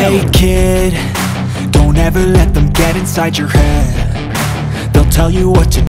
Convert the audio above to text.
Hey kid, don't ever let them get inside your head. They'll tell you what to